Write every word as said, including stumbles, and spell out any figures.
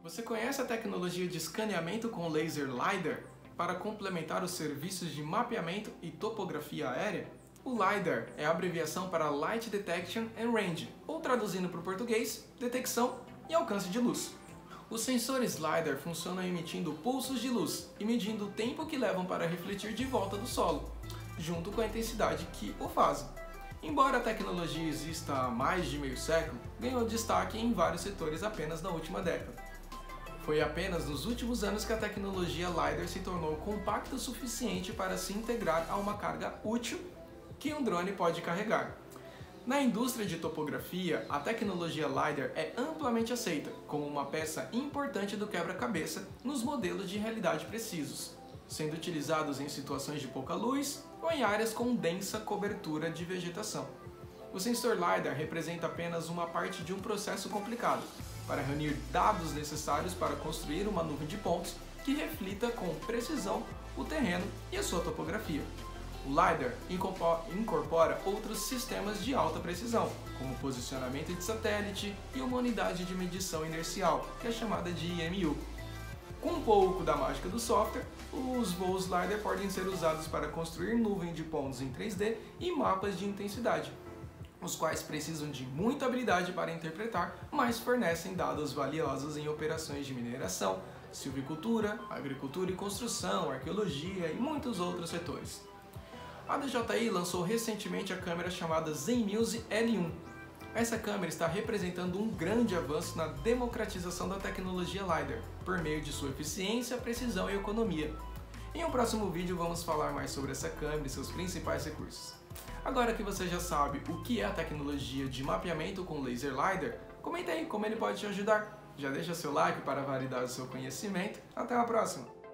Você conhece a tecnologia de escaneamento com laser LiDAR para complementar os serviços de mapeamento e topografia aérea? O LiDAR é a abreviação para Light Detection and Range, ou traduzindo para o português, detecção e alcance de luz. Os sensores LiDAR funcionam emitindo pulsos de luz e medindo o tempo que levam para refletir de volta do solo, junto com a intensidade que o fazem. Embora a tecnologia exista há mais de meio século, ganhou destaque em vários setores apenas na última década. Foi apenas nos últimos anos que a tecnologia LiDAR se tornou compacta o suficiente para se integrar a uma carga útil que um drone pode carregar. Na indústria de topografia, a tecnologia LiDAR é amplamente aceita como uma peça importante do quebra-cabeça nos modelos de realidade precisos, sendo utilizados em situações de pouca luz ou em áreas com densa cobertura de vegetação. O sensor LiDAR representa apenas uma parte de um processo complicado, para reunir dados necessários para construir uma nuvem de pontos que reflita com precisão o terreno e a sua topografia. O LiDAR incorpora outros sistemas de alta precisão, como posicionamento de satélite e uma unidade de medição inercial, que é chamada de I M U. Com um pouco da mágica do software, os voos LiDAR podem ser usados para construir nuvem de pontos em três D e mapas de intensidade, os quais precisam de muita habilidade para interpretar, mas fornecem dados valiosos em operações de mineração, silvicultura, agricultura e construção, arqueologia e muitos outros setores. A D J I lançou recentemente a câmera chamada Zenmuse L um. Essa câmera está representando um grande avanço na democratização da tecnologia LiDAR, por meio de sua eficiência, precisão e economia. Em um próximo vídeo vamos falar mais sobre essa câmera e seus principais recursos. Agora que você já sabe o que é a tecnologia de mapeamento com laser LiDAR, comenta aí como ele pode te ajudar. Já deixa seu like para validar o seu conhecimento. Até a próxima!